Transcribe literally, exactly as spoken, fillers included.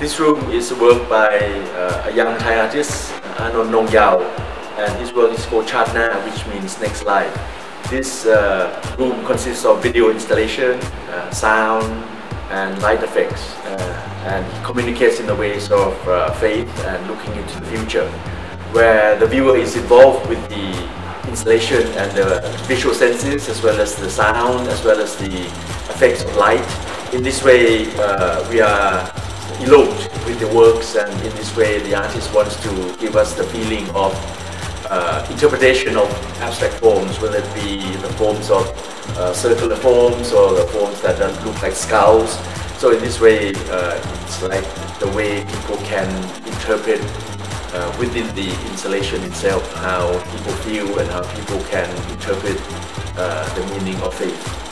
This room is a work by uh, a young Thai artist, Anon Nong Yao, and his work is called Chatna, which means next life. This uh, room consists of video installation, uh, sound, and light effects, uh, and he communicates in the ways of uh, faith and looking into the future, where the viewer is involved with the installation and the visual senses, as well as the sound, as well as the effects of light. In this way, uh, we are eloped with the works, and in this way the artist wants to give us the feeling of uh, interpretation of abstract forms, whether it be the forms of uh, circular forms or the forms that look like skulls. So in this way, uh, it's like the way people can interpret uh, within the installation itself how people feel and how people can interpret uh, the meaning of faith.